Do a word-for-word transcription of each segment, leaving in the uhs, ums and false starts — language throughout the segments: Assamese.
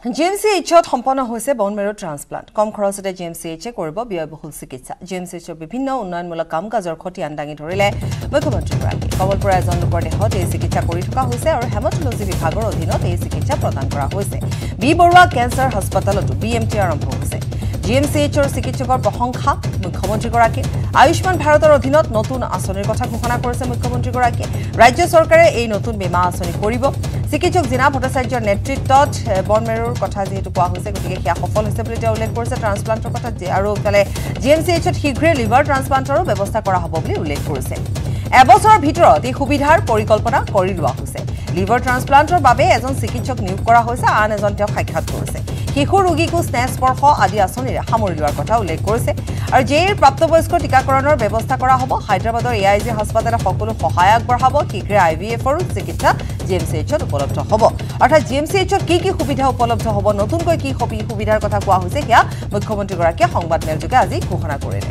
জিএমচিএইচত সম্পন্ন হৈছে বন মেৰু ট্ৰান্সপ্লান্ট কম খৰচতে জিএমচিএইচে কৰিব ব্যয়বহুল চিকিৎসা জিএমচিএইচৰ বিভিন্ন উন্নয়নমূলক কাম কাজৰ খতিয়ান দাঙি ধৰিলে মুখ্যমন্ত্ৰীগৰাকী কমলপুৰ এজন লোকৰ দেহত এই চিকিৎসা কৰি থকা হৈছে আৰু হেমাটলজি বিভাগৰ অধীনত এই চিকিৎসা প্ৰদান কৰা হৈছে বি বৰুৱা কেন্সাৰ হাস্পতালতো বিএমটি আৰম্ভ হৈছে জিএমচিএইচৰ চিকিৎসকৰ প্ৰশংসা মুখ্যমন্ত্ৰীগৰাকী আয়ুষ্মান ভাৰতৰ অধীনত নতুন আঁচনিৰ কথা ঘোষণা কৰিছে মুখ্যমন্ত্ৰীগৰাকীয়ে ৰাজ্য চৰকাৰে এই নতুন বীমা আঁচনি কৰিব চিকিৎসক জিনা ভট্টাচাৰ্যৰ নেতৃত্বত বনমেৰুৰ কথা যেহেতু কোৱা হৈছে গতিকে সেয়া সফল হৈছে বুলি তেওঁ উল্লেখ কৰিছে ট্ৰান্সপ্লান্টৰ কথা আৰু ইফালে জিএমচিএইচত শীঘ্ৰে লিভাৰ ট্ৰান্সপ্লান্টৰো ব্যৱস্থা কৰা হ'ব বুলি উল্লেখ কৰিছে এবছৰৰ ভিতৰত এই সুবিধাৰ পৰিকল্পনা কৰি লোৱা হৈছে লিভাৰ ট্ৰান্সপ্লান্টৰ বাবে এজন চিকিৎসক নিয়োগ কৰা হৈছে আন এজন তেওঁ সাক্ষাৎ কৰিছে শিশু ৰোগীকো স্নেহ স্পৰ্শ আদি আঁচনিৰে সামৰি লোৱাৰ কথা উল্লেখ কৰিছে আৰু জেইৰ প্ৰাপ্তবয়স্ক টিকাকৰণৰ ব্যৱস্থা কৰা হ'ব হায়দৰাবাদৰ এআইজি হাস্পতালে সকলো সহায় আগবঢ়াব শীঘ্ৰে আইভিএফৰ চিকিৎসা জিএমচিএইচত উপলব্ধ হ'ব অৰ্থাৎ জিএমচিএইচত কি কি সুবিধা উপলব্ধ হ'ব নতুনকৈ কি সুবিধাৰ কথা কোৱা হৈছে সেয়া মুখ্যমন্ত্ৰীগৰাকীয়ে সংবাদ মেলযোগে আজি ঘোষণা কৰিলে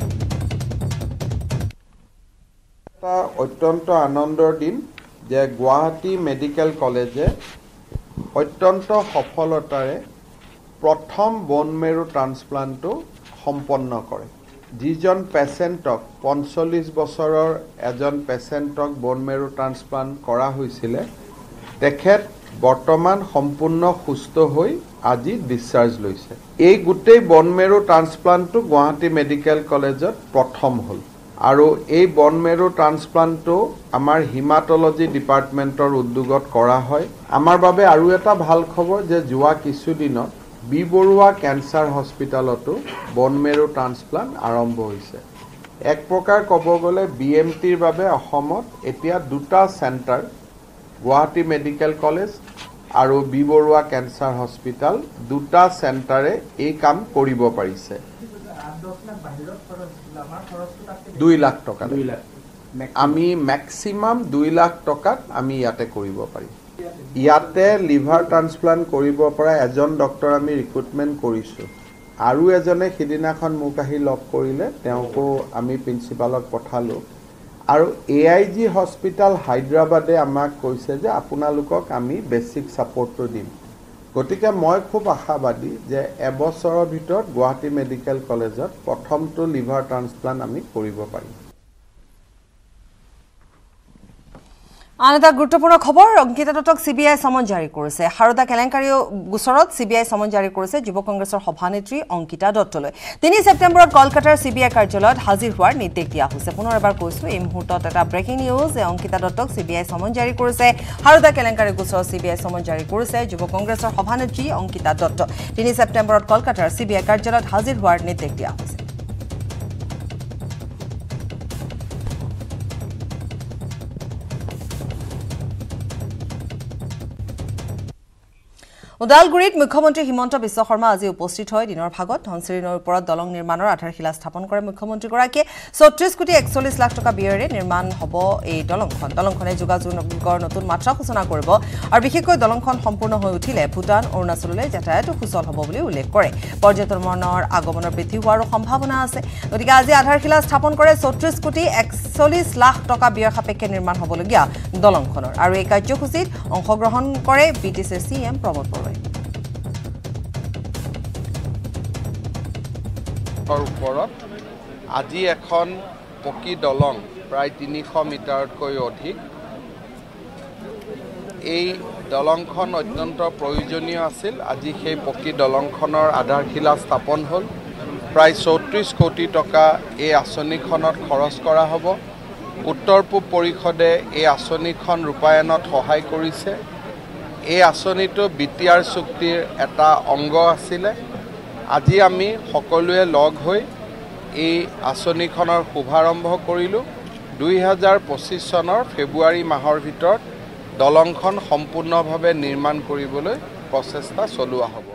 এটা অত্যন্ত আনন্দৰ দিন যে গুৱাহাটী মেডিকেল কলেজে অত্যন্ত সফলতাৰে প্ৰথম বন মেৰু ট্ৰান্সপ্লান্টটো সম্পন্ন কৰে যিজন পেচেণ্টক পঞ্চল্লিছ বছৰৰ এজন পেচেণ্টক বন মেৰু ট্ৰান্সপ্লান্ট কৰা হৈছিলে তেখেত বৰ্তমান সম্পূৰ্ণ সুস্থ হৈ আজি ডিসচাৰ্জ লৈছে এই গোটেই বন মেৰু ট্ৰান্সপ্লান্টটো গুৱাহাটী মেডিকেল কলেজত প্ৰথম হ'ল আৰু এই বন মেৰু ট্ৰান্সপ্লান্টটো আমাৰ হিমাটলজি ডিপাৰ্টমেণ্টৰ উদ্যোগত কৰা হয় আমাৰ বাবে আৰু এটা ভাল খবৰ যে যোৱা কিছুদিনত বি বৰুৱা কেন্সাৰ হস্পিটালতো বন মেৰু ট্ৰান্সপ্লান্ট আৰম্ভ হৈছে এক প্ৰকাৰ ক'ব গ'লে বিএমটিৰ বাবে অসমত এতিয়া দুটা চেণ্টাৰ গুৱাহাটী মেডিকেল কলেজ আৰু বি বৰুৱা কেন্সাৰ হস্পিটাল দুটা চেণ্টাৰে এই কাম কৰিব পাৰিছে দুই লাখ টকা আমি ম্যাক্সিমাম দুই লাখ টকাত আমি ইয়াতে কৰিব পাৰিম ইয়াতে লিভাৰ ট্ৰান্সপ্লান্ট কৰিব পৰা এজন ডক্টৰ আমি ৰিক্ৰুটমেন্ট কৰিছো আৰু এজনে সিদিনাখন মোক আহি লগ কৰিলে তেওঁকো আমি প্ৰিন্সিপালক পঠালো আৰু এআইজি হস্পিটাল হায়দৰাবাদে আমাক কৈছে যে আপোনালোকক আমি বেসিক সাপোৰ্টটো দিম গতিকে মই খুব আশাবাদী যে এবছৰৰ ভিতৰত গুৱাহাটী মেডিকেল কলেজত প্ৰথমটো লিভাৰ ট্ৰান্সপ্লান্ট আমি কৰিব পাৰিম আন এটা গুৰুত্বপূৰ্ণ খবৰ অংকিতা দত্তক চিবিআই সমন জাৰি কৰিছে হাৰদা কেলেংকাৰী গোচৰত চিবিআই সমন জাৰি কৰিছে যুৱ কংগ্ৰেছৰ সভানেত্ৰী অংকিতা দত্তলৈ তিনি ছেপ্টেম্বৰত কলকাতাৰ চিবিআই কাৰ্যালয়ত হাজিৰ হোৱাৰ নিৰ্দেশ দিয়া হৈছে পুনৰ এবাৰ কৈছো এই মুহূৰ্তত এটা ব্ৰেকিং নিউজ যে অংকিতা দত্তক চিবিআই সমন জাৰি কৰিছে হাৰদা কেলেংকাৰী গোচৰত চিবিআই সমন জাৰি কৰিছে যুৱ কংগ্ৰেছৰ সভানেত্ৰী অংকিতা দত্ত তিনি ছেপ্টেম্বৰত কলকাতাৰ চিবিআই কাৰ্যালয়ত হাজিৰ হোৱাৰ নিৰ্দেশ দিয়া হৈছে উদালগুৰিত মুখ্যমন্ত্ৰী হিমন্ত বিশ্ব শৰ্মা আজি উপস্থিত হয় দিনৰ ভাগত ধনচিৰি নৈৰ ওপৰত দলং নিৰ্মাণৰ আধাৰশিলা স্থাপন কৰে মুখ্যমন্ত্ৰীগৰাকীয়ে চৌত্ৰিশ কোটি একচল্লিশ লাখ টকা ব্যয়েৰে নিৰ্মাণ হ'ব এই দলংখন দলংখনে যোগাযোগৰ নতুন মাত্ৰা সূচনা কৰিব আৰু বিশেষকৈ দলংখন সম্পূৰ্ণ হৈ উঠিলে ভূটান অৰুণাচললৈ যাতায়াত সুচল হ'ব বুলি উল্লেখ কৰে পৰ্যটনৰ আগমনৰ বৃদ্ধি হোৱাৰ সম্ভাৱনা আছে গতিকে আজি আধাৰশিলা স্থাপন কৰে চৌত্ৰিশ কোটি একচল্লিশ লাখ টকা ব্যয় সাপেক্ষে নিৰ্মাণ হ'বলগীয়া দলংখনৰ আৰু এই কাৰ্যসূচীত অংশগ্ৰহণ কৰে বিটিচিৰ সিএম প্ৰমোদ বড়োৱে ওপৰত আজি এখন পকী দলং প্ৰায় তিনিশ মিটাৰতকৈ অধিক এই দলংখন অত্যন্ত প্ৰয়োজনীয় আছিল আজি সেই পকী দলংখনৰ আধাৰশিলা স্থাপন হ'ল প্ৰায় চৌত্ৰিশ কোটি টকা এই আঁচনিখনত খৰচ কৰা হ'ব উত্তৰ পূব পৰিষদে এই আঁচনিখন ৰূপায়ণত সহায় কৰিছে এই আঁচনিটো বিটিআৰ চুক্তিৰ এটা অংগ আছিলে আজি আমি সকলোৱে লগ হৈ এই আঁচনিখনৰ শুভাৰম্ভ কৰিলোঁ দুই হাজাৰ পঁচিছ চনৰ ফেব্ৰুৱাৰী মাহৰ ভিতৰত দলংখন সম্পূৰ্ণভাৱে নিৰ্মাণ কৰিবলৈ প্ৰচেষ্টা চলোৱা হ'ব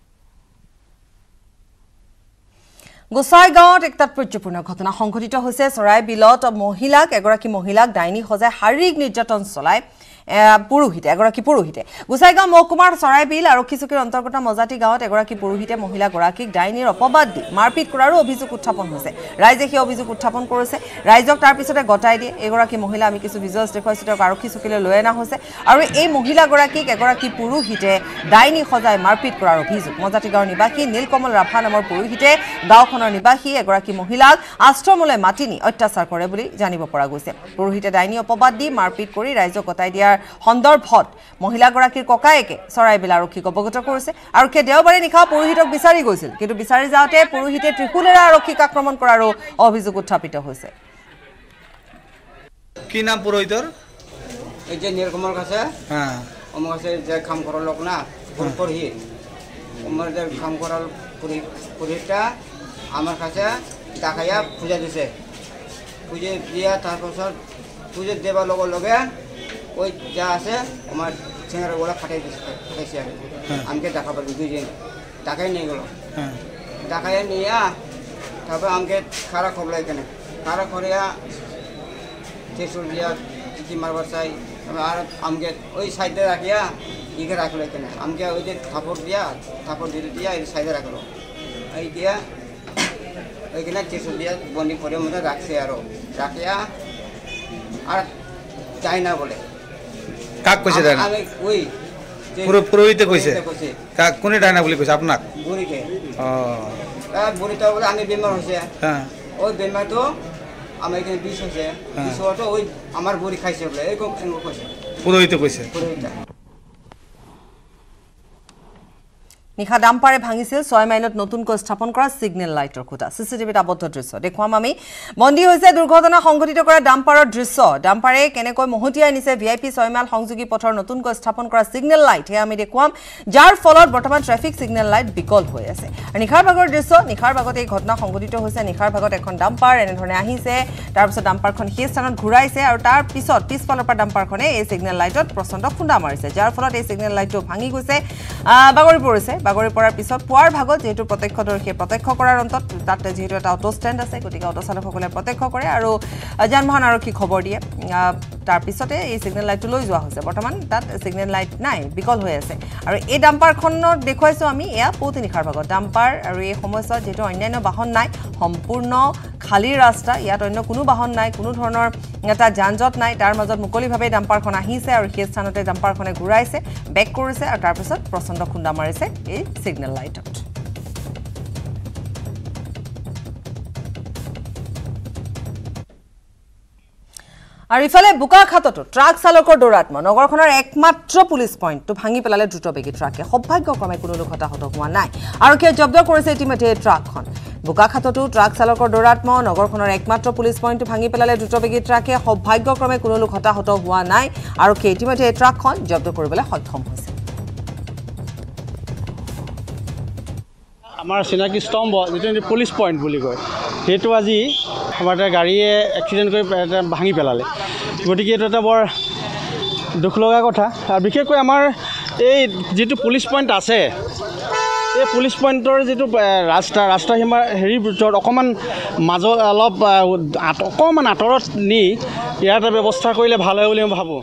গোসাইগাঁৱত এক তাৎপৰ্যপূৰ্ণ ঘটনা সংঘটিত হৈছে চৰাই বিলত মহিলাক এগৰাকী মহিলাক ডাইনী সজাই শাৰীৰিক নিৰ্যাতন চলাই পুৰোহিতে এগৰাকী পুৰোহিতে গোসাইগাঁও মহকুমাৰ চৰাইবিল আৰক্ষী চকীৰ অন্তৰ্গত মজাতি গাঁৱত এগৰাকী পুৰোহিতে মহিলাগৰাকীক ডাইনীৰ অপবাদ দি মাৰপিট কৰাৰো অভিযোগ উত্থাপন হৈছে ৰাইজে সেই অভিযোগ উত্থাপন কৰিছে ৰাইজক তাৰ পিছতে গতাই দিয়ে এগৰাকী মহিলা আমি কিছু ভিজুৱেলছ দেখুৱাইছোঁ তেওঁক আৰক্ষী চকীলৈ লৈ অনা হৈছে আৰু এই মহিলাগৰাকীক এগৰাকী পুৰোহিতে ডাইনী সজাই মাৰপিট কৰাৰ অভিযোগ মজাতি গাঁৱৰ নিবাসী নীলকমল ৰাভা নামৰ পুৰোহিতে গাঁওখনৰ নিবাসী এগৰাকী মহিলাক আশ্ৰমলৈ মাতি নি অত্যাচাৰ কৰে বুলি জানিব পৰা গৈছে পুৰোহিতে ডাইনী অপবাদ দি মাৰপিট কৰি ৰাইজক গতাই দিয়াৰ সন্দৰ্ভত মহিলাগৰাকীৰ ককায়েকে চৰাইবিল আৰক্ষীক অৱগত কৰিছে আৰক্ষীয়ে দেওবাৰে নিশা পুৰোহিতক বিচাৰি গৈছিল কিন্তু বিচাৰি যাওঁতে পুৰোহিতে ত্ৰিশূলেৰে আৰক্ষীক আক্ৰমণ কৰাৰো অভিযোগ উত্থাপিত হৈছে কি নাম পুৰোহিতৰ এই যে নীলকমল কাছে হ্যাঁ আমার কাছে যে কাম করার লোক না পুরোহিত আমার যে কাম করার পুরোহিতটা আমার কাছে দেখাইয়া পূজা দিছে পুজো দিয়া তারপর পুজো দেবার লগে লগে ওই যা আছে আমার ছেঁড়াগুলো ফাটাই দিছে ফাটাইছে আর আমাকে দেখা পাবি দুজন দেখাই নিয়ে গেল দেখাইয়া নিয়ে তারপর আমাকে খারাপ করলো এখানে খারাপ করিয়া ত্রিশুল দিয়া কি মারবার চাই আর আমাকে ওই সাইডে রাখিয়া ইকে রাখলো এখানে আমাকে ওই যে থাপড় দিয়া থাপড় দিতে দিয়া এই সাইডে রাখলো এই দিয়া ওইখানে ত্রিশুল দিয়া বন্দি করে মধ্যে রাখছে আরো রাখিয়া আর চাই না বলে কাক কইছে ডাইনা আমি ওই পুরো পুরোহিতে কইছে কাক কোনে ডাইনা বলি কইছে আপনাক বুড়িকে ও তার বুড়িটা বলে আমি বেমার হইছে হ্যাঁ ওই বেমার তো আমার এখানে বিষ হয়েছে বিষ হওয়া তো ওই আমার বুড়ি খাইছে বলে এরকম কইছে পুরোহিতে কইছে পুরোহিতটা নিশা ডাম্পাৰে ভাঙিছিল ছয় মাইলত নতুনকৈ স্থাপন কৰা সিগনেল লাইটৰ খুঁটা চিচিটিভিত আবদ্ধ দৃশ্য দেখুৱাম আমি বন্দী হৈছে দুৰ্ঘটনা সংঘটিত কৰা ডাম্পাৰৰ দৃশ্য ডাম্পাৰে কেনেকৈ মহতিয়াই নিছে ভিআইপি ছয় মাইল সংযোগী পথৰ নতুনকৈ স্থাপন কৰা সিগনেল লাইট হে আমি দেখুৱাম যাৰ ফলত বৰ্তমান ট্ৰেফিক সিগনেল লাইট বিকল হৈ আছে আৰু নিশাৰ ভাগৰ দৃশ্য নিশাৰ ভাগত এই ঘটনা সংঘটিত হৈছে নিশাৰ ভাগত এখন ডাম্পাৰ এনেধৰণে আহিছে তাৰ পিছত ডাম্পাৰখন সেই স্থানত ঘূৰাইছে আৰু তাৰ পিছত পিছফালৰ পৰা ডাম্পাৰখনে এই সিগনেল লাইটত প্ৰচণ্ড খুন্দা মাৰিছে যাৰ ফলত এই সিগনেল লাইটটো ভাঙি গৈছে বাগৰি পৰিছে বাগৰি পৰাৰ পিছত পুৱাৰ ভাগত যেহেতু প্ৰত্যক্ষদৰ্শীয়ে প্ৰত্যক্ষ কৰাৰ অন্তত তাত যেহেতু এটা অটো ষ্টেণ্ড আছে গতিকে অটো চালকসকলে প্ৰত্যক্ষ কৰে আৰু যান-বাহন আৰক্ষী খবৰ দিয়ে তাৰ পিছতে এই সিগনেল লাইটটো লৈ যোৱা হৈছে বৰ্তমান তাত সিগনেল লাইট নাই বিকল হৈ আছে আৰু এই ডাম্পাৰখনত দেখুৱাইছোঁ আমি এয়া পুৱতি নিশাৰ ভাগত ডাম্পাৰ আৰু এই সময়ছোৱাত যেহেতু অন্যান্য বাহন নাই সম্পূৰ্ণ খালী ৰাস্তা ইয়াত অন্য কোনো বাহন নাই কোনো ধৰণৰ এটা যান-জঁট নাই তাৰ মাজত মুকলিভাৱে ডাম্পাৰখন আহিছে আৰু সেই স্থানতে ডাম্পাৰখনে ঘূৰাইছে বেক কৰিছে আৰু তাৰপিছত প্ৰচণ্ড খুন্দা মাৰিছে এই সিগনেল লাইটত আৰু ইফালে বোকাখাততো ট্ৰাক চালকৰ দৌৰাত্ম নগৰখনৰ একমাত্ৰ পুলিচ পইণ্টটো ভাঙি পেলালে দ্ৰুতবেগী ট্ৰাকে সৌভাগ্যক্ৰমে কোনো লোক হতাহত হোৱা নাই আৰক্ষীয়ে জব্দ কৰিছে ইতিমধ্যে এই ট্ৰাকখন বোকাখাততো ট্ৰাক চালকৰ দৌৰাত্ম নগৰখনৰ একমাত্ৰ পুলিচ পইণ্টটো ভাঙি পেলালে দ্ৰুতবেগী ট্ৰাকে সৌভাগ্যক্ৰমে কোনো লোক হতাহত হোৱা নাই আৰক্ষীয়ে ইতিমধ্যে এই ট্ৰাকখন জব্দ কৰিবলৈ সক্ষম হৈছে আমাৰ চিনাকি স্তম্ভ যিটো পুলিচ পইণ্ট বুলি কয় সেইটো আজি আমাৰ এটা গাড়ীয়ে এক্সিডেণ্ট কৰি ভাঙি পেলালে গতিকে এইটো এটা বৰ দুখ লগা কথা আৰু বিশেষকৈ আমাৰ এই যিটো পুলিচ পইণ্ট আছে এই পুলিচ পইণ্টৰ যিটো ৰাস্তা ৰাস্তা সীমাৰ হেৰিৰ ভিতৰত অকণমান মাজত অলপ অকণমান আঁতৰত নি ইয়াৰ এটা ব্যৱস্থা কৰিলে ভাল হয় বুলি মই ভাবোঁ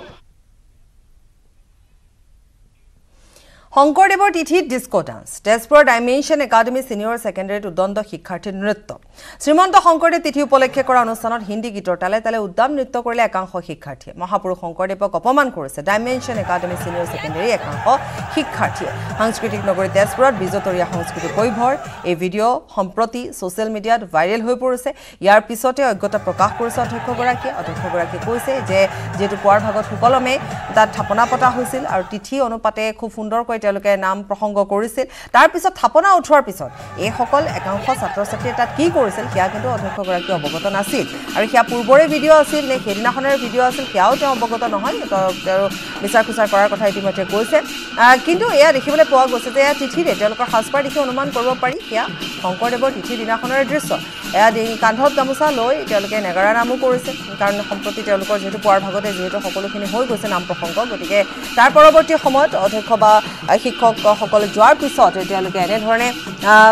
শংকৰদেৱৰ তিথিত ডিস্কো ডান্স তেজপুৰৰ ডাইমেনশ্যন একাডেমী ছিনিয়ৰ ছেকেণ্ডেৰীত উদণ্ড শিক্ষাৰ্থীৰ নৃত্য শ্ৰীমন্ত শংকৰদেৱ তিথি উপলক্ষে কৰা অনুষ্ঠানত হিন্দী গীতৰ তালে তালে উদ্দাম নৃত্য কৰিলে একাংশ শিক্ষাৰ্থীয়ে মহাপুৰুষ শংকৰদেৱক অপমান কৰিছে ডাইমেনশ্যন একাডেমী ছিনিয়ৰ ছেকেণ্ডেৰী একাংশ শিক্ষাৰ্থীয়ে সাংস্কৃতিক নগৰী তেজপুৰত বিজতৰীয়া সংস্কৃতিক কৈভৰ এই ভিডিঅ' সম্প্ৰতি ছ'চিয়েল মিডিয়াত ভাইৰেল হৈ পৰিছে ইয়াৰ পিছতে অজ্ঞতা প্ৰকাশ কৰিছে অধ্যক্ষগৰাকীয়ে অধ্যক্ষগৰাকীয়ে কৈছে যে যিহেতু পুৱাৰ ভাগত সুকলমে তাত থাপনা পতা হৈছিল আৰু তিথি অনুপাতে খুব সুন্দৰকৈ তেওঁলোকে নাম প্ৰসংগ কৰিছিল তাৰ পিছত থাপনা উঠোৱাৰ পিছত এই সকল একাংশ ছাত্ৰ ছাত্ৰীয়ে তাত কি কৰিছিল সেয়া কিন্তু অধ্যক্ষগৰাকী অৱগত নাছিল আৰু সেয়া পূৰ্বৰে ভিডিঅ' আছিল নে সেইদিনাখনৰ ভিডিঅ' আছিল সেয়াও তেওঁ অৱগত নহয় তেওঁ বিচাৰ খোচাৰ কৰাৰ কথা ইতিমধ্যে কৈছে কিন্তু এয়া দেখিবলৈ পোৱা গৈছে যে এয়া তিথিৰে তেওঁলোকৰ সাজপাৰ দেখি অনুমান কৰিব পাৰি সেয়া শংকৰদেৱৰ তিথিৰ দিনাখনৰে দৃশ্য এয়া কান্ধত গামোচা লৈ তেওঁলোকে নেগাৰা নামো কৰিছে কাৰণ সম্প্ৰতি তেওঁলোকৰ যিহেতু পুৱাৰ ভাগতে যিহেতু সকলোখিনি হৈ গৈছে নাম প্ৰসংগ গতিকে তাৰ পৰৱৰ্তী সময়ত অধ্যক্ষ বা শিক্ষকসকলে যোৱাৰ পিছত তেওঁলোকে এনেধৰণে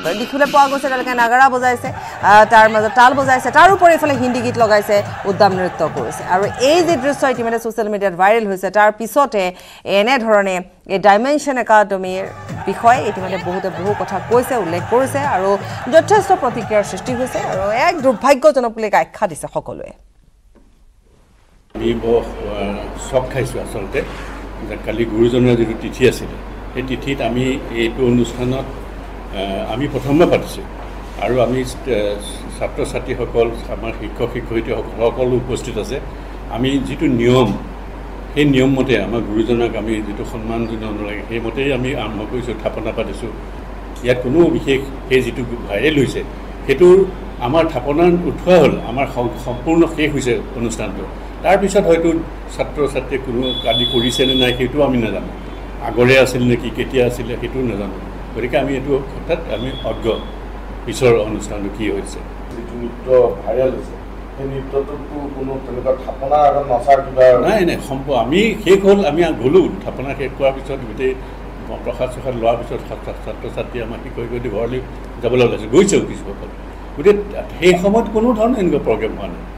দেখিবলৈ পোৱা গৈছে তেওঁলোকে নাগাৰা বজাইছে তাৰ মাজত তাল বজাইছে তাৰ উপৰি ইফালে হিন্দী গীত লগাইছে উদ্যাম নৃত্য কৰিছে আৰু এই যে দৃশ্য ইতিমধ্যে ছ'চিয়েল মিডিয়াত ভাইৰেল হৈছে তাৰ পিছতে এনেধৰণে এই ডাইমেনশ্যন একাডেমীৰ বিষয়ে ইতিমধ্যে বহুতে বহু কথা কৈছে উল্লেখ কৰিছে আৰু যথেষ্ট প্ৰতিক্ৰিয়াৰ সৃষ্টি হৈছে আৰু এক দুৰ্ভাগ্যজনক বুলি আখ্যা দিছে সকলোৱে আমি বহু চক খাইছোঁ আচলতে যে কালি গুৰুজনাৰ যিটো তিথি আছিলে সেই তিথিত আমি এইটো অনুষ্ঠানত আমি প্ৰথমবাৰ পাতিছোঁ আৰু আমি ছাত্ৰ ছাত্ৰীসকল আমাৰ শিক্ষক শিক্ষয়িত্ৰীসকল সকলো উপস্থিত আছে আমি যিটো নিয়ম সেই নিয়ম মতে আমাৰ গুৰুজনাক আমি যিটো সন্মান জনাব লাগে সেইমতেই আমি আৰম্ভ কৰিছোঁ থাপনা পাতিছোঁ ইয়াত কোনো বিশেষ সেই যিটো ভাইৰেল হৈছে সেইটোৰ আমাৰ থাপনা উঠোৱা হ'ল আমাৰ সম্পূৰ্ণ শেষ হৈছে অনুষ্ঠানটো তাৰপিছত হয়তো ছাত্ৰ ছাত্ৰীয়ে কোনো আদি কৰিছেনে নাই সেইটোও আমি নাজানো আগৰে আছিল নেকি কেতিয়া আছিলে সেইটোও নাজানো গতিকে আমি এইটো ক্ষেত্ৰত আমি অজ্ঞ পিছৰ অনুষ্ঠানটো কি হৈছে যিটো নৃত্য ভাইৰেল হৈছে সেই নৃত্যটোতো কোনো তেনেকুৱা থাপনা আৰু নচাৰ কিবা নাই নাই সম্প আমি শেষ হ'ল আমি গ'লোঁ থাপনা শেষ কৰাৰ পিছত গোটেই প্ৰসাদ চসাদ লোৱাৰ পিছত ছাত্ৰ ছাত্ৰী আমাক শিক্ষক শিক্ষয়িত্ৰী ঘৰলৈ যাবলৈ ওলাইছে গৈছেও কিছুসকল গতিকে সেই সময়ত কোনো ধৰণৰ এনেকুৱা প্ৰগ্ৰেম হোৱা নাই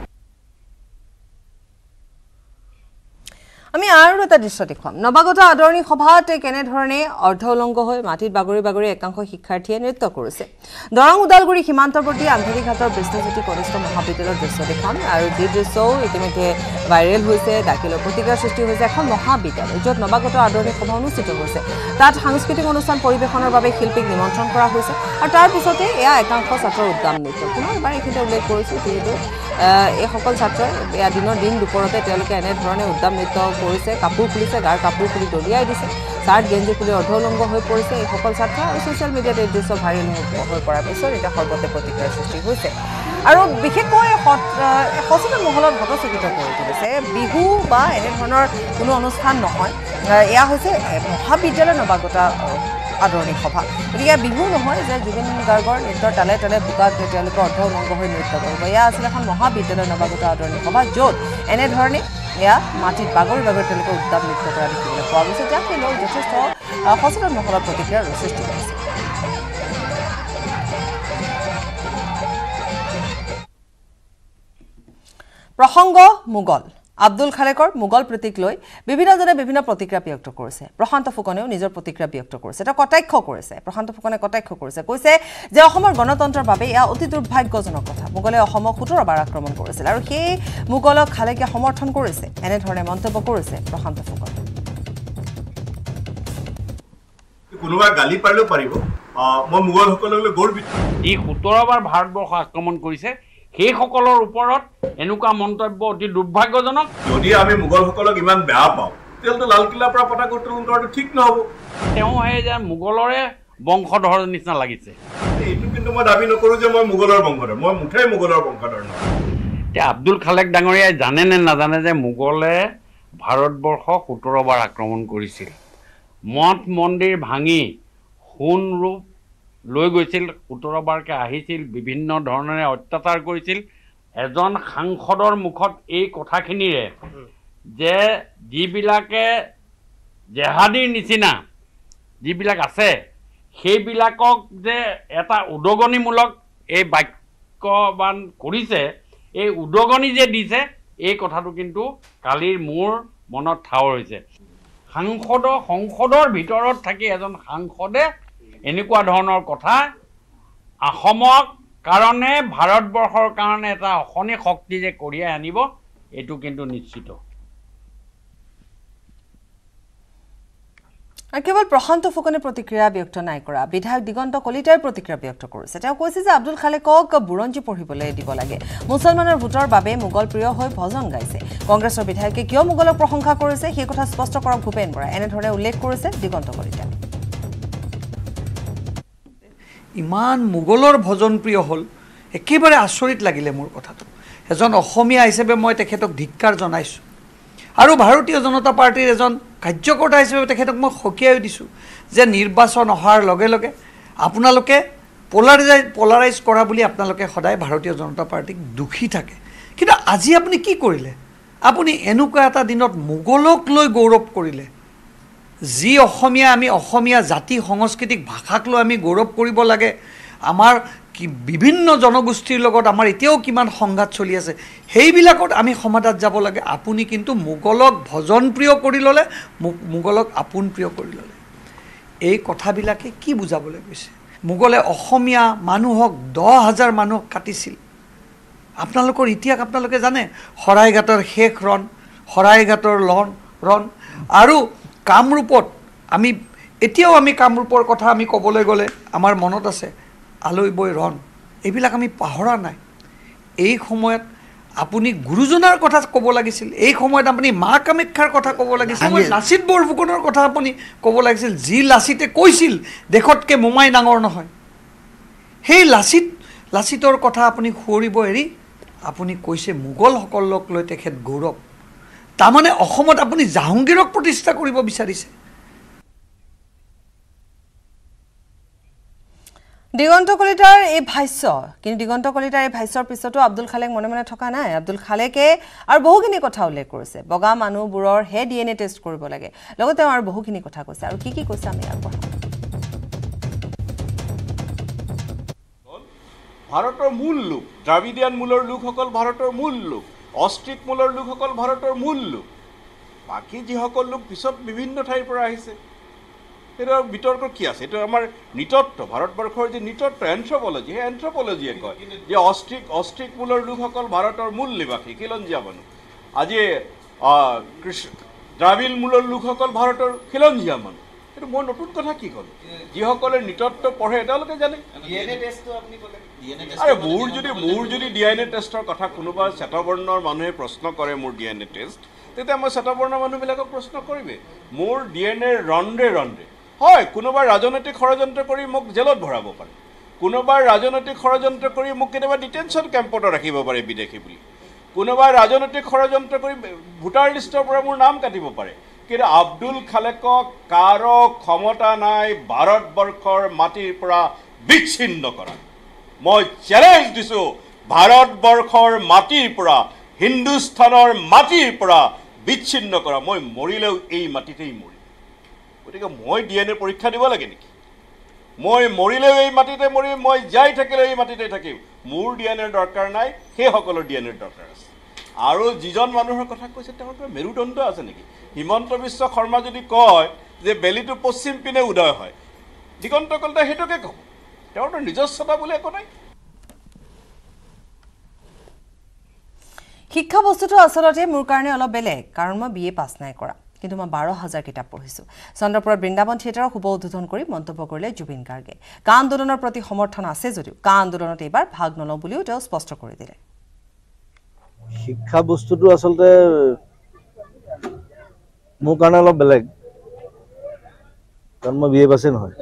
আমি আৰু এটা দৃশ্য দেখুৱাম নৱাগত আদৰণি সভাত কেনেধৰণে অৰ্ধ উলংগ হৈ মাটিত বাগৰি বাগৰি একাংশ শিক্ষাৰ্থীয়ে নৃত্য কৰিছে দৰং উদালগুৰি সীমান্তৱৰ্তী আন্ধেৰীঘাটৰ বিষ্ণুজ্যোতি কনিষ্ঠ মহাবিদ্যালয়ৰ দৃশ্য দেখুৱাম আৰু যি দৃশ্যও ইতিমধ্যে ভাইৰেল হৈছে দাখিলৰ প্ৰতিক্ৰিয়াৰ সৃষ্টি হৈছে এখন মহাবিদ্যালয় য'ত নৱাগত আদৰণি সভা অনুষ্ঠিত হৈছে তাত সাংস্কৃতিক অনুষ্ঠান পৰিৱেশনৰ বাবে শিল্পীক নিমন্ত্ৰণ কৰা হৈছে আৰু তাৰ পিছতে এয়া একাংশ ছাত্ৰৰ উদ্যাম নৃত্য পুনৰ এবাৰ এইখিনিতে উল্লেখ কৰিছোঁ যিহেতু এইসকল ছাত্ৰই এয়া দিনৰ দিন দুপৰতে তেওঁলোকে এনেধৰণে উদ্যাম নৃত্য কৰিছে কাপোৰ খুলিছে গাৰ কাপোৰ খুলি দলিয়াই দিছে চাৰ্ট গেঞ্জি খুলি অৰ্ধউলংগ হৈ পৰিছে এইসকল ছাত্ৰ আৰু ছ'চিয়েল মিডিয়াত এই দৃশ্য ভাইৰেল হৈ পৰাৰ পিছত এতিয়া সৰ্বতে প্ৰতিক্ৰিয়াৰ সৃষ্টি হৈছে আৰু বিশেষকৈ সচেতন মহলত হতচকিত কৰি তুলিছে বিহু বা এনেধৰণৰ কোনো অনুষ্ঠান নহয় এয়া হৈছে মহাবিদ্যালয় নৱাগত আদৰণি সভা গতিকে বিহু নহয় যে জুবিন গাৰ্গৰ নৃত্যৰ তালে তালে বোকাত তেওঁলোকে অৰ্ধ উলংগ হৈ নৃত্য কৰিব এয়া আছিল এখন মহাবিদ্যালয় নৱাগত আদৰণি সভা য'ত এনেধৰণে এয়া মাটিত বাগৰি বাগৰি তেওঁলোকে উদ্যাম নৃত্য কৰা দেখিবলৈ পোৱা গৈছে যাক লৈ যথেষ্ট সচেতন মহলত প্ৰতিক্ৰিয়াৰ সৃষ্টি কৰিছে প্ৰসংগ মোগল আব্দুল খালেকৰ মোগল প্ৰতীক লৈ বিভিন্নজনে বিভিন্ন প্ৰতিক্ৰিয়া ব্যক্ত কৰিছে প্ৰশান্ত ফুকনেও নিজৰ প্ৰতিক্ৰিয়া ব্যক্ত কৰিছে এটা কটাক্ষ কৰিছে প্ৰশান্ত ফুকনে কটাক্ষ কৰিছে কৈছে যে অসমৰ গণতন্ত্ৰৰ বাবে এয়া অতি দুৰ্ভাগ্যজনক কথা মোগলে অসমক সোতৰ বাৰ আক্ৰমণ কৰিছিল আৰু সেই মোগলক খালেকে সমৰ্থন কৰিছে এনেধৰণে মন্তব্য কৰিছে প্ৰশান্ত ফুকনে কোনোবা গালি পাৰিলেও পাৰিব মই মোগলসকললৈ গৌৰৱিত ই সোতৰ বাৰ ভাৰতবৰ্ষ আক্ৰমণ কৰিছে সেই সকলৰ ওপৰত এনেকুৱা মন্তব্য অতি দুৰ্ভাগ্যজনক যদি আমি মোগলসকলক ইমান বেয়া পাওঁ তেতিয়াহ'লে লালকিল্লাৰ পৰা পতাকা উত্তোলন কৰাটো ঠিক নহ'ব তেওঁ সেই যে মোগলৰে বংশধৰৰ নিচিনা লাগিছে এইটো কিন্তু মই দাবী নকৰোঁ যে মই মোগলৰ বংশধৰ মই মুঠেই মোগলৰ বংশধৰ নহয় এতিয়া আব্দুল খালেক ডাঙৰীয়াই জানে নে নাজানে যে মোগলে ভাৰতবৰ্ষ সোতৰ বাৰ আক্ৰমণ কৰিছিল মঠ মন্দিৰ ভাঙি সোণ ৰূপ লৈ গৈছিল সোতৰ বাৰকে আহিছিল বিভিন্ন ধৰণেৰে অত্যাচাৰ কৰিছিল এজন সাংসদৰ মুখত এই কথাখিনিৰে যে যিবিলাকে জেহাদীৰ নিচিনা যিবিলাক আছে সেইবিলাকক যে এটা উদগনিমূলক এই বাক্যবান কৰিছে এই উদগনি যে দিছে এই কথাটো কিন্তু কালিৰ মোৰ মনত ঠাৱৰ হৈছে সাংসদ সংসদৰ ভিতৰত থাকি এজন সাংসদে এনেকুৱা ধৰণৰ কথা অসমৰ কাৰণে ভাৰতবৰ্ষৰ কাৰণে এটা অশনি শক্তি যে কঢ়িয়াই আনিব এইটো কিন্তু নিশ্চিত আৰু কেৱল প্ৰশান্ত ফুকনে প্ৰতিক্ৰিয়া ব্যক্ত নাই কৰা বিধায়ক দিগন্ত কলিতাই প্ৰতিক্ৰিয়া ব্যক্ত কৰিছে তেওঁ কৈছে যে আব্দুল খালেকক বুৰঞ্জী পঢ়িবলৈ দিব লাগে মুছলমানৰ ভোটৰ বাবে মোগল প্ৰিয় হৈ ভজন গাইছে কংগ্ৰেছৰ বিধায়কে কিয় মোগলক প্ৰশংসা কৰিছে সেই কথা স্পষ্ট কৰক ভূপেন বৰাই এনেধৰণে উল্লেখ কৰিছে দিগন্ত কলিতাই ইমান মোগলৰ ভজন প্ৰিয় হ'ল একেবাৰে আচৰিত লাগিলে মোৰ কথাটো এজন অসমীয়া হিচাপে মই তেখেতক ধিক্কাৰ জনাইছোঁ আৰু ভাৰতীয় জনতা পাৰ্টিৰ এজন কাৰ্যকৰ্তা হিচাপে তেখেতক মই সকীয়াই দিছোঁ যে নিৰ্বাচন অহাৰ লগে লগে আপোনালোকে পলাৰাইজ পলাৰাইজ কৰা বুলি আপোনালোকে সদায় ভাৰতীয় জনতা পাৰ্টিক দুখী থাকে কিন্তু আজি আপুনি কি কৰিলে আপুনি এনেকুৱা এটা দিনত মোগলক লৈ গৌৰৱ কৰিলে যি অসমীয়া আমি অসমীয়া জাতি সংস্কৃতিক ভাষাক লৈ আমি গৌৰৱ কৰিব লাগে আমাৰ কি বিভিন্ন জনগোষ্ঠীৰ লগত আমাৰ এতিয়াও কিমান সংঘাত চলি আছে সেইবিলাকত আমি সমাধান যাব লাগে আপুনি কিন্তু মোগলক ভজনপ্ৰিয় কৰি ল'লে মোগলক আপোন প্ৰিয় কৰি ল'লে এই কথাবিলাকে কি বুজাবলৈ গৈছে মোগলে অসমীয়া মানুহক দহ হাজাৰ মানুহ কাটিছিল আপোনালোকৰ ইতিহাস আপোনালোকে জানে শৰাইঘাটৰ শেষ ৰণ শৰাইঘাটৰ লন ৰণ আৰু কামৰূপত আমি এতিয়াও আমি কামৰূপৰ কথা আমি ক'বলৈ গ'লে আমাৰ মনত আছে আলৈ বৈ ৰণ এইবিলাক আমি পাহৰা নাই এই সময়ত আপুনি গুৰুজনাৰ কথা ক'ব লাগিছিল এই সময়ত আপুনি মা কামাখ্যাৰ কথা ক'ব লাগিছিল লাচিত বৰফুকনৰ কথা আপুনি ক'ব লাগিছিল যি লাচিতে কৈছিল দেশতকৈ মোমাই ডাঙৰ নহয় সেই লাচিত লাচিতৰ কথা আপুনি সুঁৱৰিব এৰি আপুনি কৈছে মোগলসকলক লৈ তেখেত গৌৰৱ তাৰমানে অসমত আপুনি জাহাংগীৰক প্ৰতিষ্ঠা কৰিব বিচাৰিছে দিগন্ত কলিতাৰ এই ভাষ্য কিন্তু দিগন্ত কলিতাৰ এই ভাষ্যৰ পিছতো আব্দুল খালেক মনে মনে থকা নাই আব্দুল খালেকে আৰু বহুখিনি কথা উল্লেখ কৰিছে বগা মানুহবোৰৰ হে ডিএনএ টেষ্ট কৰিব লাগে লগতে আৰু বহুখিনি কথা কৈছে আৰু কি কি কৈছে আমি আৰু ভাৰতৰ মূল লোক দ্ৰাবিডিয়ান মূলৰ লোকসকল ভাৰতৰ মূল লোক অষ্ট্ৰিক মূলৰ লোকসকল ভাৰতৰ মূল লোক বাকী যিসকল লোক পিছত বিভিন্ন ঠাইৰ পৰা আহিছে সেইটো বিতৰ্ক কি আছে এইটো আমাৰ নৃতত্ব ভাৰতবৰ্ষৰ যে নৃতত্ব এন্থ্ৰপলজি সেই এন্থ্ৰপলজিয়ে কয় যে অষ্ট্ৰিক অষ্ট্ৰিক মূলৰ লোকসকল ভাৰতৰ মূল নিবাসী খিলঞ্জীয়া মানুহ আজি দ্ৰাবিল মূলৰ লোকসকল ভাৰতৰ খিলঞ্জীয়া মানুহ এইটো মই নতুন কথা কি ক'লো যিসকলে নৃতত্ব পঢ়ে তেওঁলোকে জানে আৰে মোৰ যদি মোৰ যদি ডি এন এ টেষ্টৰ কথা কোনোবা শ্বেতবৰ্ণৰ মানুহে প্ৰশ্ন কৰে মোৰ ডি এন এ টেষ্ট তেতিয়া মই শ্বেতবৰ্ণৰ মানুহবিলাকক প্ৰশ্ন কৰিবে মোৰ ডি এন এ ৰণ্ডে ৰণ্ডে হয় কোনোবা ৰাজনৈতিক ষড়যন্ত্ৰ কৰি মোক জেলত ভৰাব পাৰে কোনোবা ৰাজনৈতিক ষড়যন্ত্ৰ কৰি মোক কেতিয়াবা ডিটেনশ্যন কেম্পত ৰাখিব পাৰে বিদেশী বুলি কোনোবা ৰাজনৈতিক ষড়যন্ত্ৰ কৰি ভোটাৰ লিষ্টৰ পৰা মোৰ নাম কাটিব পাৰে কিন্তু আব্দুল খালেকক কাৰো ক্ষমতা নাই ভাৰতবৰ্ষৰ মাটিৰ পৰা বিচ্ছিন্ন কৰা মই চ্যালেঞ্জ দিছোঁ ভাৰতবৰ্ষৰ মাটিৰ পৰা হিন্দুস্তানৰ মাটিৰ পৰা বিচ্ছিন্ন কৰা মই মৰিলেও এই মাটিতেই মৰিম গতিকে মই ডি এন এ পৰীক্ষা দিব লাগে নেকি মই মৰিলেও এই মাটিতে মৰিম মই যাই থাকিলেও এই মাটিতে থাকিম মোৰ ডি এন এৰ দৰকাৰ নাই সেইসকলৰ ডি এন এৰ দৰকাৰ আছে আৰু যিজন মানুহৰ কথা কৈছে তেওঁৰ কিবা মেৰুদণ্ড আছে নেকি হিমন্ত বিশ্ব শৰ্মা যদি কয় যে বেলিটো পশ্চিম পিনে উদয় হয় দিগন্ত কলিতা সেইটোকে ক'ব তেওঁৰ নিজস্বতা বুলি একো নাই শিক্ষা বস্তুটো আচলতে মোৰ কাৰণে অলপ বেলেগ কাৰণ মই বি এ পাছ নাই কৰা কিন্তু মই বাৰ হাজাৰ কিতাপ পঢ়িছো চন্দ্ৰপুৰত বৃন্দাবন থিয়েটাৰৰ শুভ উদ্বোধন কৰি মন্তব্য কৰিলে জুবিন গাৰ্গে কা আন্দোলনৰ প্ৰতি সমৰ্থন আছে যদিও কা আন্দোলনত এইবাৰ ভাগ নলওঁ বুলিও তেওঁ স্পষ্ট কৰি দিলে শিক্ষা বস্তুটো আচলতে মোৰ কাৰণে অলপ বেলেগ কাৰণ মই বি এ পাছে নহয়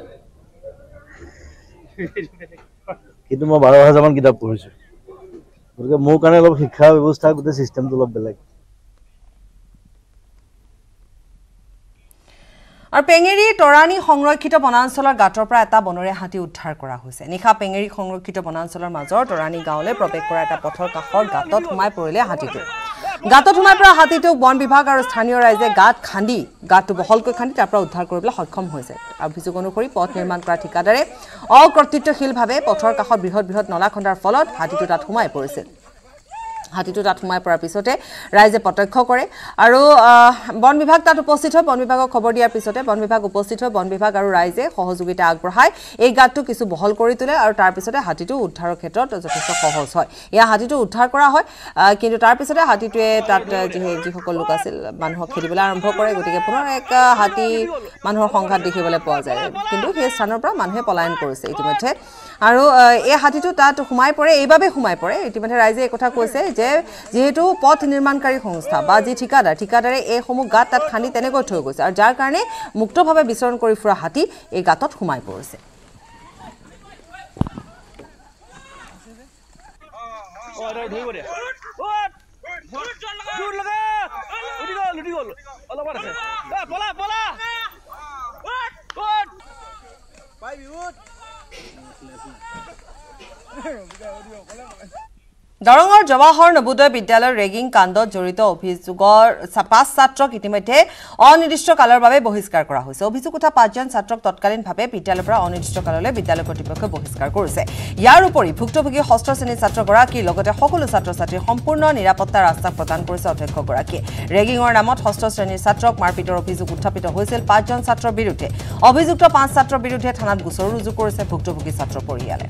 কিন্তু মই বাৰ হাজাৰ মান কিতাপ পঢ়িছো গতিকে মোৰ কাৰণে অলপ শিক্ষা ব্যৱস্থা গোটেই চিষ্টেমটো অলপ বেলেগ আৰু পেঙেৰী তৰাণী সংৰক্ষিত বনাঞ্চলৰ গাঁতৰ পৰা এটা বনৰীয়া হাতী উদ্ধাৰ কৰা হৈছে নিশা পেঙেৰী সংৰক্ষিত বনাঞ্চলৰ মাজৰ তৰাণী গাঁৱলৈ প্ৰৱেশ কৰা এটা পথৰ কাষৰ গাঁতত সোমাই পৰিলে হাতীটো গাঁতত সোমাই পৰা হাতীটোক বন বিভাগ আৰু স্থানীয় ৰাইজে গাঁত খান্দি গাঁতটো বহলকৈ খান্দি তাৰ পৰা উদ্ধাৰ কৰিবলৈ সক্ষম হৈছে অভিযোগ অনুসৰি পথ নিৰ্মাণ কৰা ঠিকাদাৰে অকৰ্তৃত্বশীলভাৱে পথৰ কাষত বৃহৎ বৃহৎ নলা খন্দাৰ ফলত হাতীটো তাত সোমাই পৰিছিল হাতীটো তাত সোমাই পৰাৰ পিছতে ৰাইজে প্ৰত্যক্ষ কৰে আৰু বন বিভাগ তাত উপস্থিত হয় বন বিভাগক খবৰ দিয়াৰ পিছতে বন বিভাগ উপস্থিত হয় বন বিভাগ আৰু ৰাইজে সহযোগিতা আগবঢ়ায় এই গাঁতটো কিছু বহল কৰি তোলে আৰু তাৰ পিছতে হাতীটো উদ্ধাৰৰ ক্ষেত্ৰত যথেষ্ট সহজ হয় এয়া হাতীটো উদ্ধাৰ কৰা হয় কিন্তু তাৰ পিছতে হাতীটোৱে তাত যিসকল লোক আছিল মানুহক খেদিবলৈ আৰম্ভ কৰে গতিকে পুনৰ এক হাতী মানুহৰ সংঘাত দেখিবলৈ পোৱা যায় কিন্তু সেই স্থানৰ পৰা মানুহে পলায়ন কৰিছে ইতিমধ্যে আৰু এই হাতীটো তাত সোমাই পৰে এইভাবে সোমাই পৰে ইতিমধ্যে ৰাইজে এই কথা কৈছে যে যেহেতু পথ নিৰ্মাণকাৰী সংস্থা বা যি ঠিকাদাৰ ঠিকাদাৰে এই সমূহ গাঁত তাত খান্দি তেনেকৈ থৈ গৈছে আৰু যাৰ কাৰণে মুক্তভাৱে বিচৰণ কৰি ফুৰা হাতী এই গাঁতত সোমাই পৰিছে দৰঙৰ জৱাহৰ নবোদয় বিদ্যালয়ৰ ৰেগিং কাণ্ডত জড়িত অভিযোগৰ পাঁচ ছাত্ৰক ইতিমধ্যে অনিৰ্দিষ্ট কালৰ বাবে বহিষ্কাৰ কৰা হৈছে অভিযোগ উঠা পাঁচজন ছাত্ৰক তৎকালীনভাৱে বিদ্যালয়ৰ পৰা অনিৰ্দিষ্ট কাললৈ বিদ্যালয় কৰ্তৃপক্ষই বহিষ্কাৰ কৰিছে ইয়াৰ উপৰি ভুক্তভোগী ষষ্ঠ শ্ৰেণীৰ ছাত্ৰগৰাকীৰ লগতে সকলো ছাত্ৰ-ছাত্ৰীৰ সম্পূৰ্ণ নিৰাপত্তাৰ আশ্বাস প্ৰদান কৰিছে অধ্যক্ষগৰাকীয়ে ৰেগিঙৰ নামত ষষ্ঠ শ্ৰেণীৰ ছাত্ৰক মাৰপিটৰ অভিযোগ উত্থাপিত হৈছিল পাঁচজন ছাত্ৰৰ বিৰুদ্ধে অভিযুক্ত পাঁচ ছাত্ৰৰ বিৰুদ্ধে থানাত গোচৰ ৰুজু কৰিছে ভুক্তভোগী ছাত্ৰ পৰিয়ালে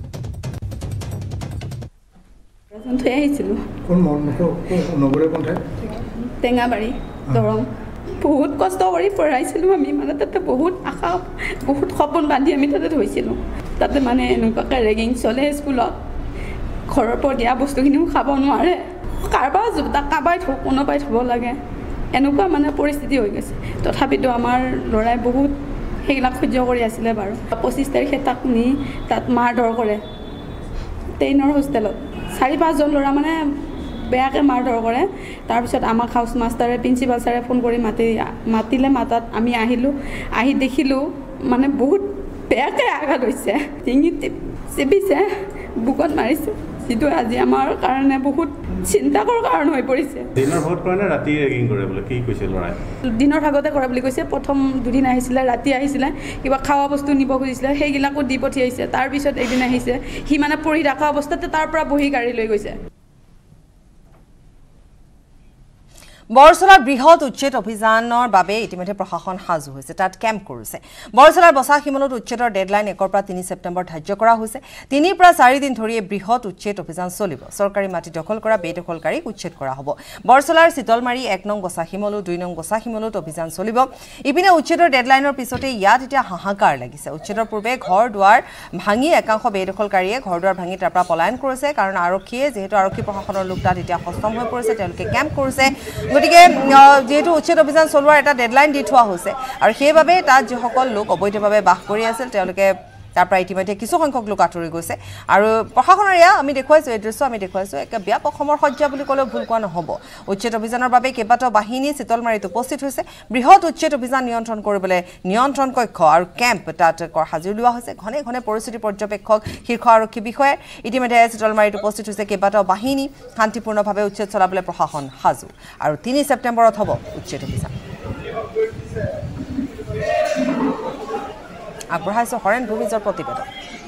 থৈ আহিছিলোঁ কোন নগৰে কোন ঠাই টেঙাবাৰী দৰং বহুত কষ্ট কৰি পঢ়াইছিলোঁ আমি মানে তাতে বহুত আশা বহুত সপোন বান্ধি আমি তাতে থৈছিলোঁ তাতে মানে এনেকুৱাকৈ ৰেগিং চলে স্কুলত ঘৰৰ পৰা দিয়া বস্তুখিনিও খাব নোৱাৰে কাৰোবাৰ কাবাই থ কোনোবাই থ'ব লাগে এনেকুৱা মানে পৰিস্থিতি হৈ গৈছে তথাপিতো আমাৰ ল'ৰাই বহুত সেইবিলাক সহ্য কৰি আছিলে বাৰু পঁচিছ তাৰিখে তাক নি তাত মাৰ ধৰ কৰে টেইনৰ হোষ্টেলত চাৰি পাঁচজন ল'ৰা মানে বেয়াকৈ মাৰ ধৰ কৰে তাৰপিছত আমাক হাউচ মাষ্টাৰে প্ৰিন্সিপাল ছাৰে ফোন কৰি মাতি মাতিলে মাতাত আমি আহিলোঁ আহি দেখিলোঁ মানে বহুত বেয়াকৈ আঘাত হৈছে ডিঙিত চেপিছে বুকত মাৰিছে যিটো আজি আমাৰ কাৰণে বহুত চিন্তাকৰ কাৰণ হৈ পৰিছে দিনৰ ভাগত কৰে নে ৰাতি ৰেগিং কৰে বোলে কি কৈছে ল'ৰাই দিনৰ ভাগতে কৰে বুলি কৈছে প্ৰথম দুদিন আহিছিলে ৰাতি আহিছিলে কিবা খোৱা বস্তু নিব খুজিছিলে সেইবিলাকো দি পঠিয়াইছে তাৰপিছত এদিন আহিছে সি মানে পঢ়ি থকা অৱস্থাতে তাৰ পৰা বহি গাড়ী লৈ গৈছে বৰছলাৰ বৃহৎ উচ্ছেদ অভিযানৰ বাবে ইতিমধ্যে প্ৰশাসন সাজু হৈছে তাত কেম্প কৰিছে বৰছলাৰ বসা সীমান্ত উচ্ছেদৰ ডেডলাইন একৰ পৰা তিনি ছেপ্টেম্বৰ ধাৰ্য কৰা হৈছে তিনিৰ পৰা চাৰি দিন ধৰি বৃহৎ উচ্ছেদ অভিযান চলিব চৰকাৰী মাটি দখল কৰা বেদখলকাৰীক উচ্ছেদ কৰা হ'ব বৰছলাৰ চিতলমাৰী এক নং বসা সীমান্ত দুই নং বসা সীমান্ত অভিযান চলিব ইপিনে উচ্ছেদৰ ডেডলাইনৰ পিছতে ইয়াত এতিয়া হাহাকাৰ লাগিছে উচ্ছেদৰ পূৰ্বে ঘৰ দুৱাৰ ভাঙি একাংশ বেদখলকাৰীয়ে ঘৰ দুৱাৰ ভাঙি তাৰ পৰা পলায়ন কৰিছে কাৰণ আৰক্ষীয়ে যেহেতু আৰক্ষী প্ৰশাসনৰ লোক তাত এতিয়া সষ্টম হৈ পৰিছে তেওঁলোকে কেম্প কৰিছে গতিকে যেহেতু উচ্ছেদ অভিযান চলোৱাৰ এটা ডেডলাইন দি থোৱা হৈছে আৰু সেইবাবে তাত যিসকল লোক অবৈধভাৱে বাস কৰি আছিল তেওঁলোকে তাৰ পৰা ইতিমধ্যে কিছু সংখ্যক লোক আঁতৰি গৈছে আৰু প্ৰশাসনৰ এয়া আমি দেখুৱাইছোঁ এই দৃশ্য আমি দেখুৱাইছোঁ এক ব্যাপক অসমৰ সজ্জা বুলি ক'লেও ভুল কোৱা নহ'ব উচ্ছেদ অভিযানৰ বাবে কেইবাটাও বাহিনী চিতলমাৰীত উপস্থিত হৈছে বৃহৎ উচ্ছেদ অভিযান নিয়ন্ত্ৰণ কৰিবলৈ নিয়ন্ত্ৰণ কক্ষ আৰু কেম্প তাত সাজু লোৱা হৈছে ঘনে ঘনে পৰিস্থিতি পৰ্যবেক্ষক শীৰ্ষ আৰক্ষী বিষয়াৰ ইতিমধ্যে চিতলমাৰীত উপস্থিত হৈছে কেইবাটাও বাহিনী শান্তিপূৰ্ণভাৱে উচ্ছেদ চলাবলৈ প্ৰশাসন সাজু আৰু তিনি ছেপ্টেম্বৰত হ'ব উচ্ছেদ অভিযান আগবঢ়াইছে হৰেণ ভূমিজৰ প্ৰতিবেদন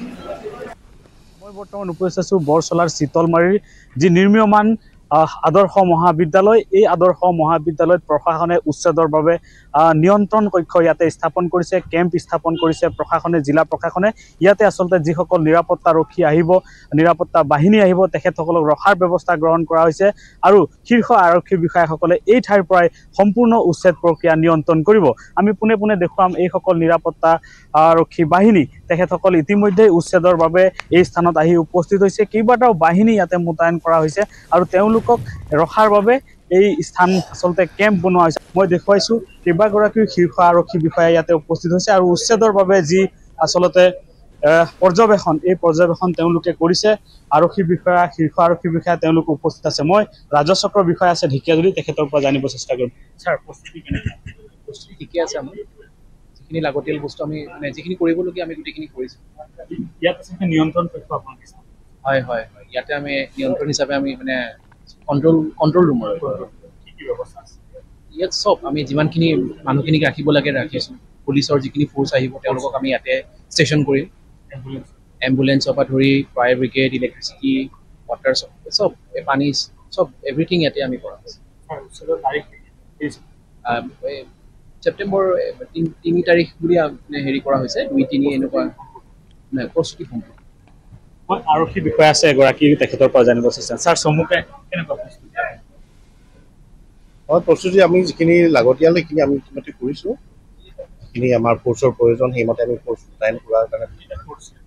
মই বৰ্তমান উপস্থিত আছোঁ বৰছলাৰ চিতলমাৰীৰ যি নিৰ্মীয়মান আদৰ্শ মহাবিদ্যালয় এই আদৰ্শ মহাবিদ্যালয়ত প্ৰশাসনে উচ্ছেদৰ বাবে নিয়ন্ত্ৰণ কক্ষ ইয়াতে স্থাপন কৰিছে কেম্প স্থাপন কৰিছে প্ৰশাসনে জিলা প্ৰশাসনে ইয়াতে আচলতে যিসকল নিৰাপত্তাৰক্ষী আহিব নিৰাপত্তা বাহিনী আহিব তেখেতসকলক ৰখাৰ ব্যৱস্থা গ্ৰহণ কৰা হৈছে আৰু শীৰ্ষ আৰক্ষী বিষয়াসকলে এই ঠাইৰ পৰাই সম্পূৰ্ণ উচ্ছেদ প্ৰক্ৰিয়া নিয়ন্ত্ৰণ কৰিব আমি পোনে পোনে দেখুৱাম এইসকল নিৰাপত্তা আৰক্ষী বাহিনী তেখেতসকল ইতিমধ্যে উচ্ছেদৰ বাবে এই স্থানত আহি উপস্থিত হৈছে কেইবাটাও বাহিনী ইয়াতে মোতায়েন কৰা হৈছে আৰু তেওঁলোকক ৰখাৰ বাবে এই স্থান আচলতে কেম্প বনোৱা হৈছে মই দেখুৱাইছোঁ কেইবাগৰাকীও শীৰ্ষ আৰক্ষী বিষয়া ইয়াতে উপস্থিত হৈছে আৰু উচ্ছেদৰ বাবে যি আচলতে পৰ্যবেক্ষণ এই পৰ্যবেক্ষণ তেওঁলোকে কৰিছে আৰক্ষী বিষয়া শীৰ্ষ আৰক্ষী বিষয়া তেওঁলোক উপস্থিত আছে মই ৰাজচক্ৰ বিষয়া আছে ঢেকিয়াজুলি তেখেতৰ পৰা জানিব চেষ্টা কৰিম ছাৰ প্ৰস্তুতি কেনেকুৱা প্ৰস্তুতি ঠিকে আছে আমাৰ যিখিনি লাগতিয়াল বস্তু আমি মানে যিখিনি কৰিবলগীয়া আমি গোটেইখিনি কৰিছোঁ ইয়াত আছে নিয়ন্ত্ৰণ কক্ষ আপোনালোকে হয় হয় হয় ইয়াতে আমি নিয়ন্ত্ৰণ হিচাপে আমি মানে কণ্ট্ৰল কণ্ট্ৰল ৰুমৰ কি কি ব্যৱস্থা আছে ইয়াত চব আমি যিমানখিনি মানুহখিনিক ৰাখিব লাগে ৰাখিছোঁ পুলিচৰ যিখিনি ফ'ৰ্চ আহিব তেওঁলোকক আমি ইয়াতে ষ্টেচন কৰিম এম্বুলেঞ্চৰ পৰা ধৰি ফায়াৰ ব্ৰিগেড ইলেক্ট্ৰিচিটি ৱাটাৰ চব চব পানী চব এভৰিথিং ইয়াতে আমি কৰা হৈছে ছেপ্টেম্বৰ তিনি তাৰিখ বুলি হেৰি কৰা হৈছে দুই তিনি এনেকুৱা প্ৰস্তুতি সম্পূৰ্ণ মই আৰক্ষী বিষয়া আছে এগৰাকী তেখেতৰ পৰা জানিব চেষ্টা ছাৰ চমুকে কেনেকুৱা প্ৰস্তুতি হয় প্ৰস্তুতি আমি যিখিনি লাগতিয়াল সেইখিনি আমি ইতিমধ্যে কৰিছোঁ যিখিনি আমাৰ ফ'ৰ্চৰ প্ৰয়োজন সেইমতে আমি ফ'ৰ্চ মোতায়েন কৰাৰ কাৰণে